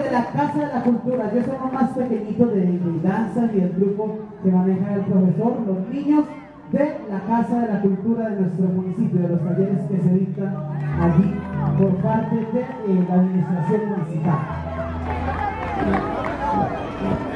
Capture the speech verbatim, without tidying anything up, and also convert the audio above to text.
de la Casa de la Cultura. Yo soy uno más pequeñito de, de danza y el grupo que maneja el profesor, los niños de la Casa de la Cultura de nuestro municipio, de los talleres que se dictan allí por parte de eh, la administración municipal.